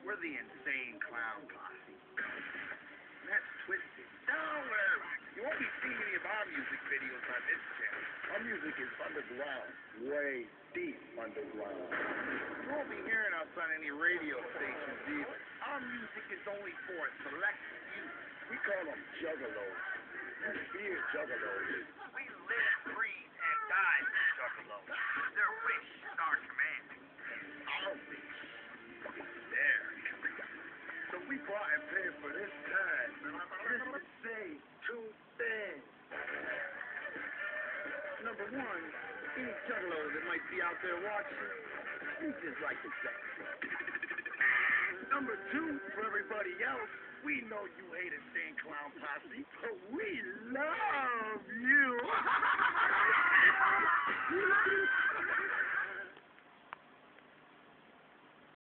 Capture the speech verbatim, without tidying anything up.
We're the insane clown posse. That's twisted. Don't worry. You won't be seeing any of our music videos on this channel. Our music is underground, way deep underground. You won't be hearing us on any radio stations either. Our music is only for a select few. We call them juggalos. You fear juggalos. We live, breathe, and die for juggalos. Their wish is our command. Our wish is their command. So we bought and paid for this time. Just to say two things. Number one, any juggalo that might be out there watching, we just like to say. Number two, for everybody else, we know you hate insane clown posse, but we love you.